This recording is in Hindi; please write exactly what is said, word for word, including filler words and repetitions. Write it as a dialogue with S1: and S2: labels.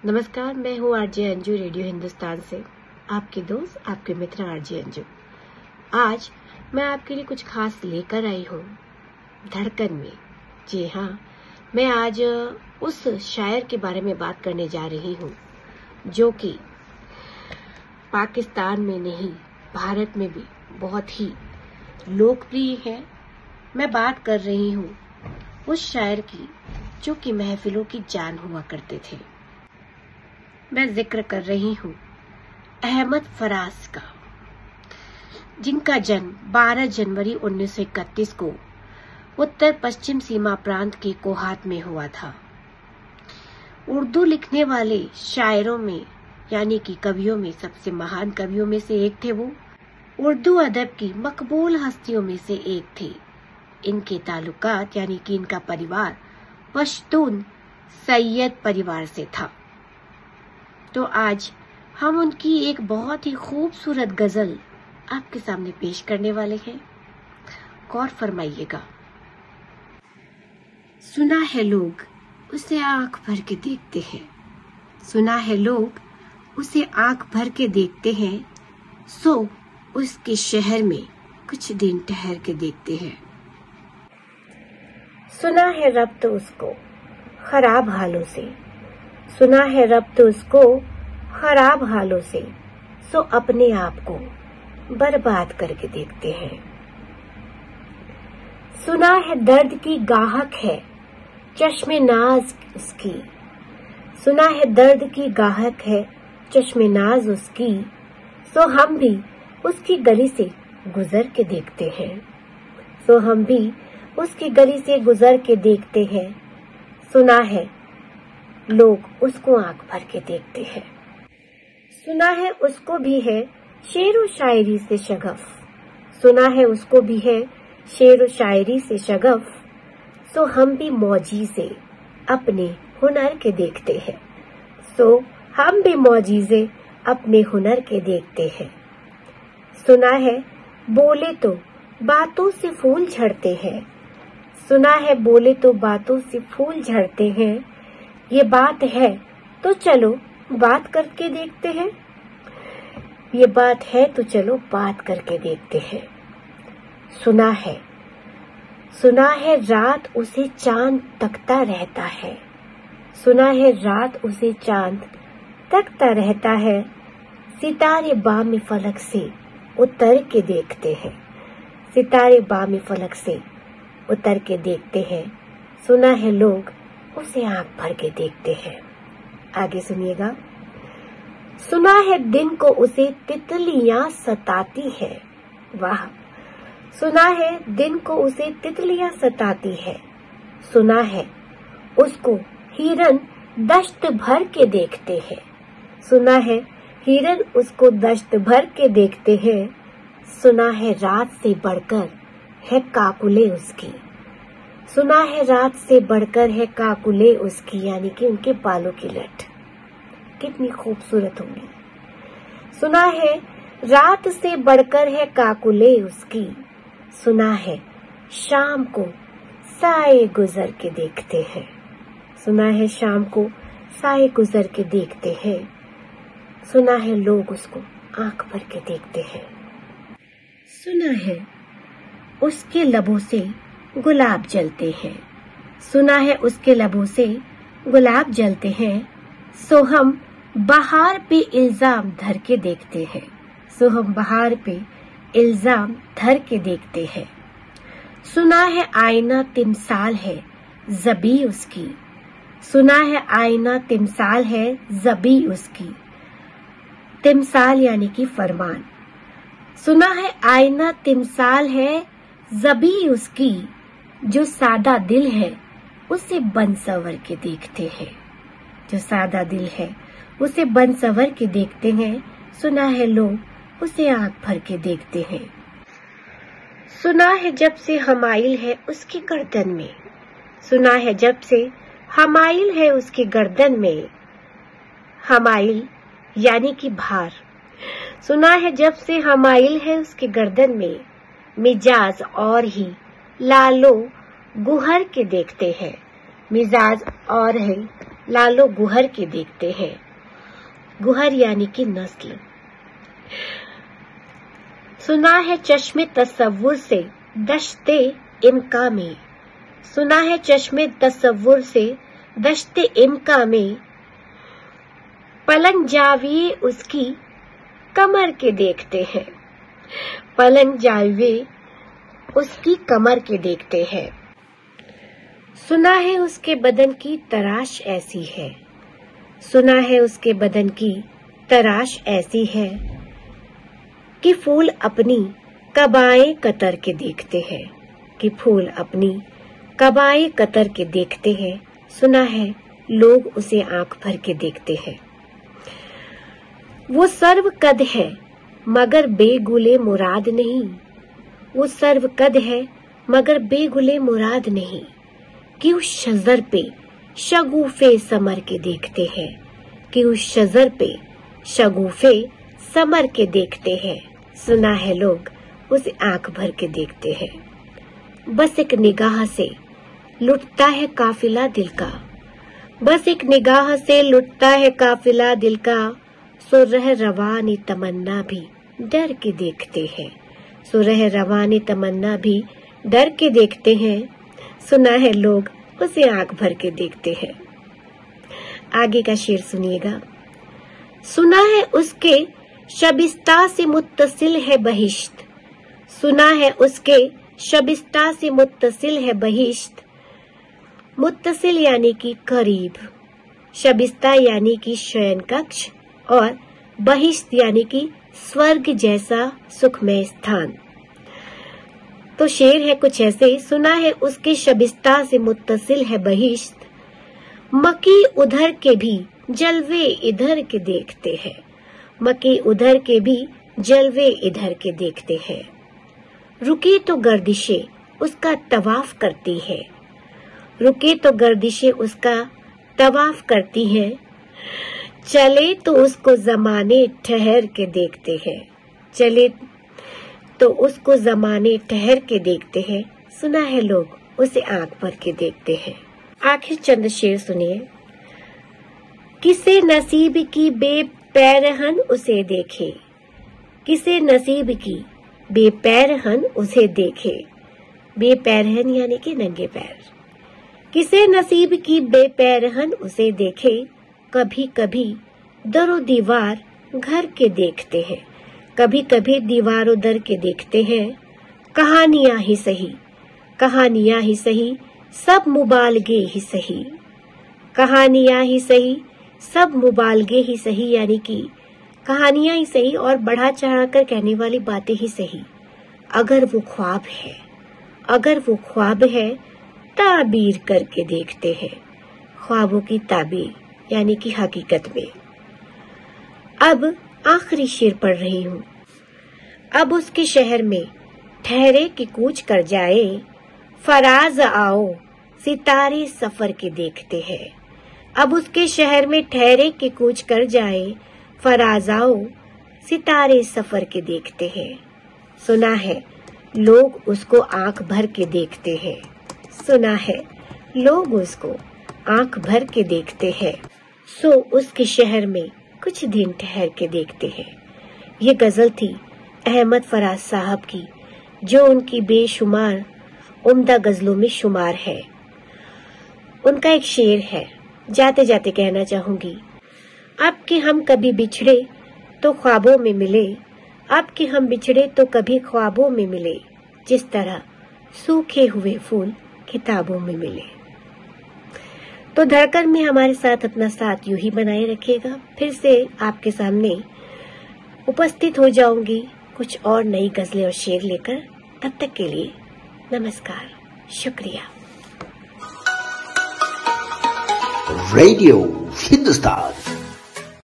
S1: नमस्कार, मैं हूँ आरजे अंजू रेडियो हिंदुस्तान से, आपके दोस्त, आपके मित्र आरजे अंजू। आज मैं आपके लिए कुछ खास लेकर आई हूँ धड़कन में। जी हाँ, मैं आज उस शायर के बारे में बात करने जा रही हूँ जो कि पाकिस्तान में नहीं, भारत में भी बहुत ही लोकप्रिय है। मैं बात कर रही हूँ उस शायर की जो कि महफिलों की जान हुआ करते थे। मैं जिक्र कर रही हूँ अहमद फराज का, जिनका जन्म बारह जनवरी उन्नीस सौ इकतीस को उत्तर पश्चिम सीमा प्रांत के कोहात में हुआ था। उर्दू लिखने वाले शायरों में यानी कि कवियों में सबसे महान कवियों में से एक थे वो। उर्दू अदब की मकबूल हस्तियों में से एक थे। इनके ताल्लुकात यानी कि इनका परिवार पश्तून सैयद परिवार से था। तो आज हम उनकी एक बहुत ही खूबसूरत गजल आपके सामने पेश करने वाले हैं। गौर फरमाइएगा। सुना है लोग उसे आंख भर के देखते हैं, सुना है लोग उसे आंख भर के देखते हैं, सो उसके शहर में कुछ दिन ठहर के देखते हैं। सुना है रब्त उसको खराब हालों से, सुना है रब्त उसको खराब हालों से, सो अपने आप को बर्बाद करके देखते हैं। सुना है दर्द की गाहक है चश्मे नाज उसकी, सुना है दर्द की गाहक है चश्मे नाज उसकी, सो हम भी उसकी गली से गुजर के देखते हैं, सो हम भी उसकी गली से गुजर के देखते हैं। सुना है लोग उसको आंख भर के देखते हैं। सुना है उसको भी है शेर व शायरी से शगफ, सुना है उसको भी है शेर व शायरी से शगफ, सो हम भी मौजीज़े अपने हुनर के देखते हैं, सो हम भी मौजीज़े अपने हुनर के देखते हैं। सुना है बोले तो बातों से फूल झड़ते हैं, सुना है बोले तो बातों से फूल झड़ते हैं, ये बात है तो चलो बात करके देखते हैं, ये बात है तो चलो बात करके देखते हैं। सुना है सुना है रात उसे चांद तकता रहता है, सुना है रात उसे चांद तकता रहता है, सितारे बामी फलक से उतर के देखते हैं, सितारे बामी फलक से उतर के देखते हैं। सुना है लोग उसे आंख भर के देखते हैं। आगे सुनिएगा। सुना है दिन को उसे तितलियां सताती है, वाह। सुना है दिन को उसे तितलियां सताती है, सुना है उसको हिरन दश्त भर के देखते हैं, सुना है हिरन उसको दश्त भर के देखते हैं। सुना है रात से बढ़कर है काकुले उसकी, सुना है रात से बढ़कर है काकुले उसकी, यानी कि उनके बालों की लट कितनी खूबसूरत होंगी। सुना है रात से बढ़कर है काकुले उसकी, सुना है शाम को साए गुजर के देखते हैं, सुना है शाम को साए गुजर के देखते हैं। सुना है लोग उसको आंख भर के देखते हैं। सुना है उसके लबों से गुलाब जलते हैं, सुना है उसके लबों से गुलाब जलते हैं, सो हम बहार पे इल्जाम धर के देखते हैं, सो हम बहार पे इल्जाम धर के देखते हैं। सुना है आईना तिमसाल है ज़बी उसकी, सुना है आईना तिमसाल है ज़बी उसकी, तिमसाल यानी कि फरमान। सुना है आईना तिमसाल है ज़बी उसकी, जो सादा दिल है उसे बन सवर के देखते हैं, जो सादा दिल है उसे बन सवर के देखते हैं। सुना है लोग उसे आंख भर के देखते हैं। सुना है जब से हमाइल है उसकी गर्दन में, सुना है जब से हमाइल है उसकी गर्दन में, हमाइल यानी कि भार। सुना है जब से हमाइल है उसकी गर्दन में, मिजाज और ही लालो गुहर के देखते हैं, मिजाज और ही लालो गुहर के देखते हैं। गुहर यानी कि नस्ल। सुना है चश्मे तसव्वुर से दश्ते इम्का में, सुना है चश्मे तसव्वुर से दश्ते इम्का में, पलंग जाविए उसकी कमर के देखते हैं। पलंग जाविए उसकी कमर के देखते हैं। सुना है उसके बदन की तराश ऐसी है, सुना है उसके बदन की तराश ऐसी है कि फूल अपनी कबाएं कतर के देखते हैं, कि फूल अपनी कबाएं कतर के देखते हैं। सुना है लोग उसे आंख भर के देखते हैं। वो सर्व कद है मगर बेगुले मुराद नहीं, वो सर्व कद है मगर बेगुले मुराद नहीं, कि उस शजर पे शगुफे समर के देखते हैं, कि उस शजर पे शगुफे समर के देखते हैं। सुना है लोग उसे आंख भर के देखते हैं। बस एक निगाह से लुटता है काफिला दिल का, बस एक निगाह से लुटता है काफिला दिल का, सो रह रवानी तमन्ना भी डर के देखते हैं, सो रह रवानी तमन्ना भी डर के देखते हैं। सुना है लोग उसे आंख भर के देखते हैं। आगे का शेर सुनिएगा। सुना है उसके शबिस्ता से मुत्तसिल है बहिश्त, सुना है उसके शबिस्ता से मुत्तसिल है बहिश्त, मुत्तसिल यानी कि करीब, शबिस्ता यानी कि शयन कक्ष और बहिश्त यानी कि स्वर्ग जैसा सुखमय स्थान। तो शेर है कुछ ऐसे। सुना है उसके शबिस्ता से मुत्तसिल है बहिश्त, मकी उधर के भी जलवे इधर के देखते हैं, मकी उधर के भी जलवे इधर के देखते हैं। रुके तो गर्दिशे उसका तवाफ करती है, रुके तो गर्दिशे उसका तवाफ करती हैं, चले तो उसको जमाने ठहर के देखते हैं, चले तो उसको जमाने ठहर के देखते हैं। सुना है लोग उसे आंख भर के देखते हैं। आखिर चंद शेर सुनिए। किसे नसीब की बेपैरहन उसे देखे, किसे नसीब की बेपैरहन उसे देखे, बेपैरहन यानी कि नंगे पैर। किसे नसीब की बेपैरहन उसे देखे, कभी कभी दरो दीवार घर के देखते हैं, कभी कभी दीवारों दर के देखते हैं। कहानियां ही सही, कहानियां ही सही, सब मुबालगे ही सही, कहानियां ही सही, सब मुबालगे ही सही, यानी कि कहानियां ही सही और बढ़ा चढ़ा कर कहने वाली बातें ही सही। अगर वो ख्वाब है, अगर वो ख्वाब है, ताबीर करके देखते हैं, ख्वाबों की ताबीर यानी कि हकीकत में। अब आखिरी शेर पढ़ रही हूँ। अब उसके शहर में ठहरे कि कूच कर जाए, फराज आओ सितारे सफर के देखते हैं। अब उसके शहर में ठहरे कि कूच कर जाए, फराज आओ सितारे सफर के देखते हैं। सुना है लोग उसको आंख भर के देखते हैं, सुना है लोग उसको आंख भर के देखते हैं, सो उसके शहर में कुछ दिन ठहर के देखते हैं। ये गजल थी अहमद फराज साहब की, जो उनकी बेशुमार उम्दा गजलों में शुमार है। उनका एक शेर है, जाते जाते कहना चाहूंगी। अब कि हम कभी बिछड़े तो ख्वाबों में मिले, अब कि हम बिछड़े तो कभी ख्वाबों में मिले, जिस तरह सूखे हुए फूल किताबों में मिले। तो धड़कन में हमारे साथ अपना साथ यूं ही बनाए रखिएगा। फिर से आपके सामने उपस्थित हो जाऊंगी कुछ और नई गजलें और शेर लेकर। तब तक के लिए नमस्कार, शुक्रिया।
S2: रेडियो हिंदुस्तान